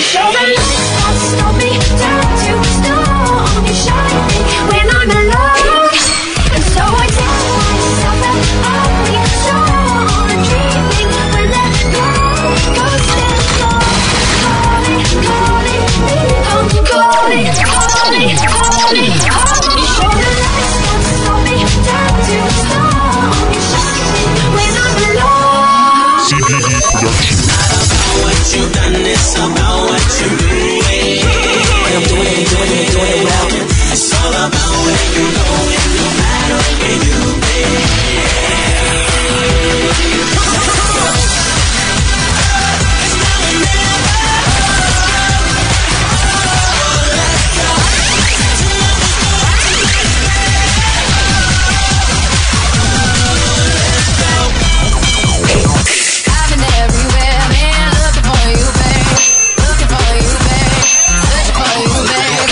show the lights won't slow me down to stone. You shine me when I'm alone. And so I tell myself that I'll be strong. I'm dreaming when that light goes dim. Calling, calling, calling, calling, calling, calling. You show the lights won't slow me down to stone. You shine me when I'm alone. CBD Production. What you done is about what you're doing. I'm doing it well. It's all about where you're going, no matter where you've been. It's now or never. I've been everywhere, man, looking for you, babe. Looking for you, babe. Searching for you, babe.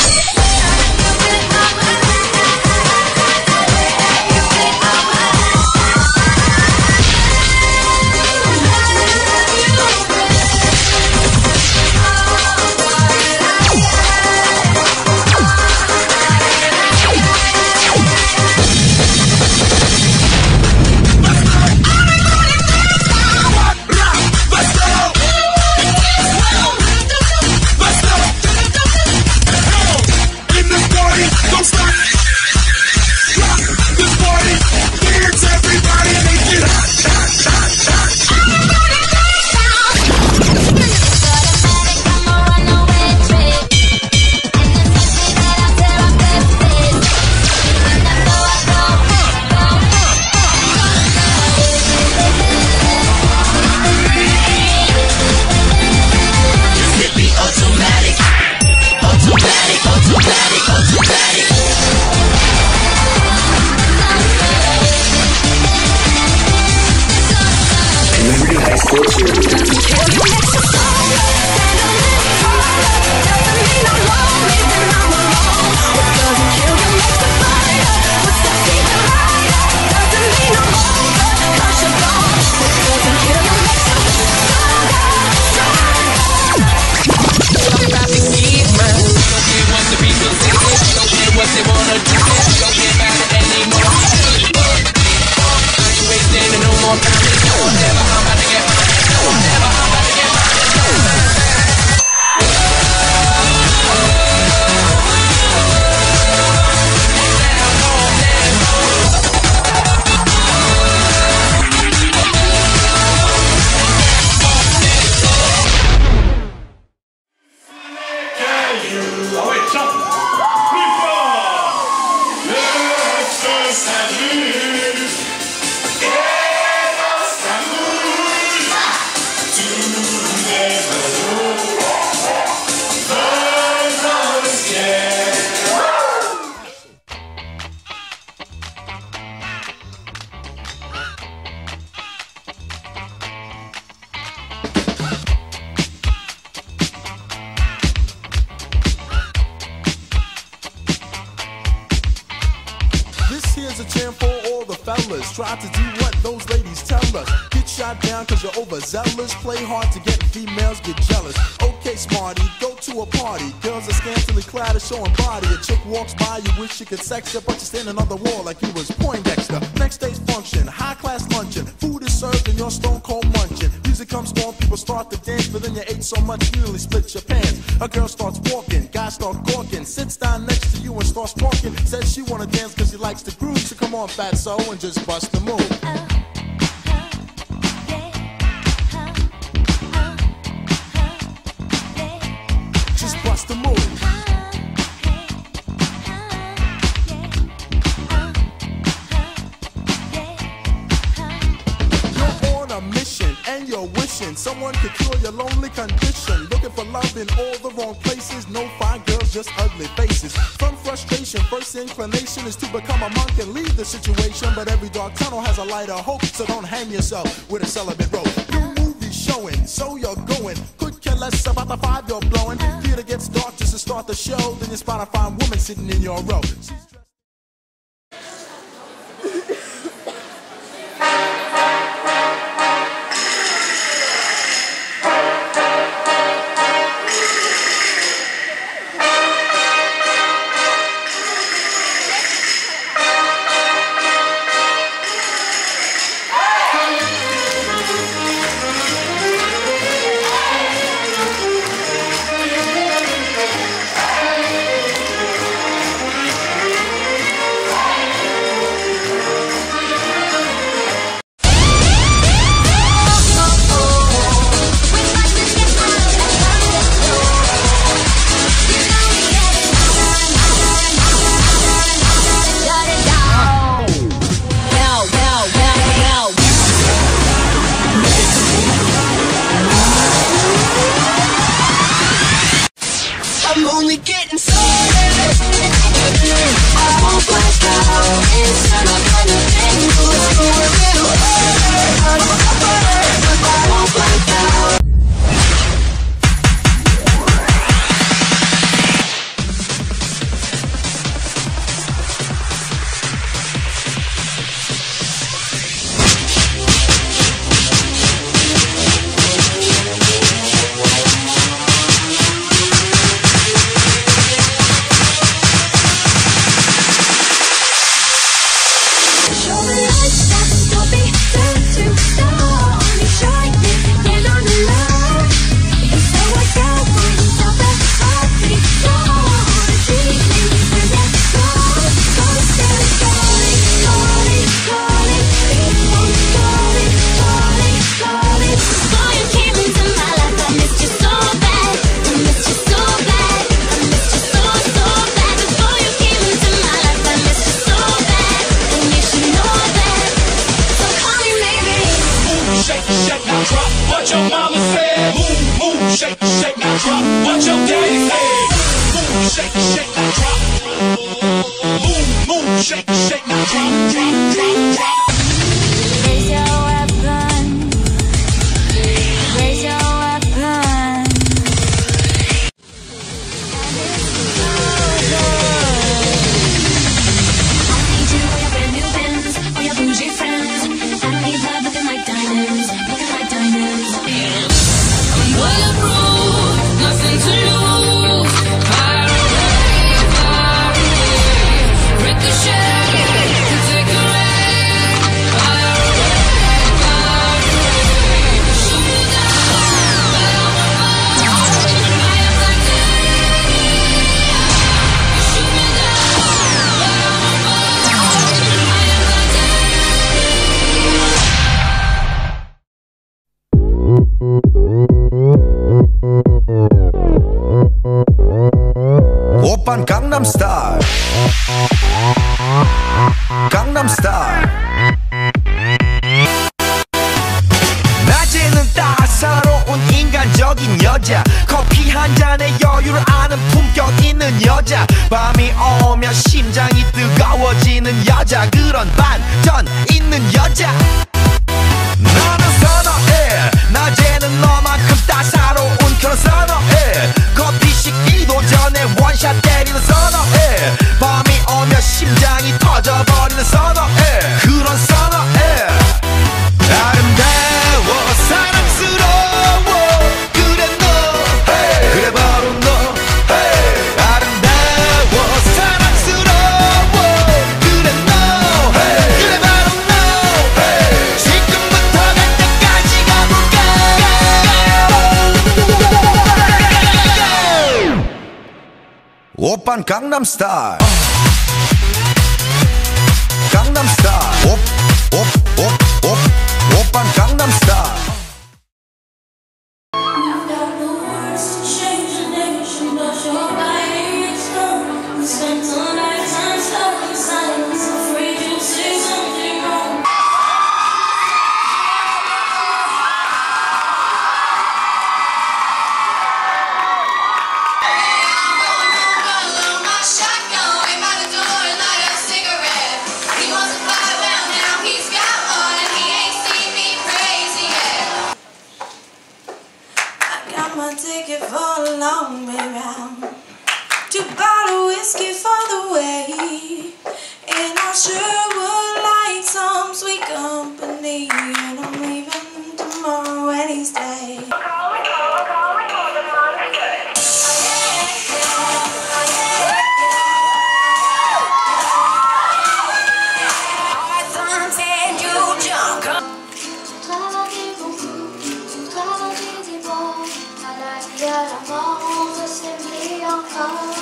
Here's a jam for all the fellas. Try to do what those ladies tell us. Get shot down cause you're overzealous. Play hard to get females, get jealous. Okay, smarty, go to a party. Girls are scantily clad and showing body. A chick walks by, you wish you could sex her, but you're standing on the wall like you was Poindexter. Next day's function, high class luncheon. Food is served and you're stone cold munching. Music comes on, people start to dance, but then you ate so much you nearly split your pants. A girl starts walking, guys start gawking. Sits down next to you and starts talking. Says she wanna dance cause she likes to groove. So come on, fatso, and just bust the move. Just bust the move. You're on a mission and you're wishing someone could cure your lonely condition. Looking for love in all the wrong places. No fine girls, just ugly faces. From frustration, first inclination is to become a monk and leave the situation. But every dark tunnel has a light of hope, so don't hang yourself with a celibate rope. New movies showing, so you're going. Could care less about the vibe you're blowing. Theater gets dark just to start the show. Then you spot a fine woman sitting in your row. shake, now drop what your daddy said. Move, shake, shake, now drop. Move, shake, shake, now drop, drop, drop, drop. Raise your weapon. Raise your weapon. I need you, all your brand new Benz, all your bougie friends. I need love looking like diamonds, looking like diamonds. Bulletproof, nothing to lose. Fire away, ricochet, can take a rain. Fire away, shoot me down, but I won't fall. I am like you shoot me down, but I won't fall. I am 오빤 강남스타일 강남스타일 낮에는 따사로운 인간적인 여자 커피 한 잔에 여유를 아는 품격 있는 여자 밤이 오면 심장이 뜨거워지는 여자 그런 반전 있는 여자 나는 선어해 낮에는 너만큼 따사로운 그런 선어해 커피 식기도 전에 원샷 때리는 선어해 밤이 오면 심장이 터져버리는 선어해 그런 선어해 아름다워 사랑스러워 그래 너 hey. 그래 바로 너 hey. 아름다워 사랑스러워 그래 너 hey. 그래 바로 너 hey. 지금부터 갈 때까지 가볼까 오빤 강남스타일 강남스타일 오빤 강남스타일 Ticket for a long way round, 2 bottles of whiskey for the way, and I sure would like some sweet company. And I'm leaving tomorrow Wednesday. Travailler beaucoup, travailler à la mort, c'est simply encore.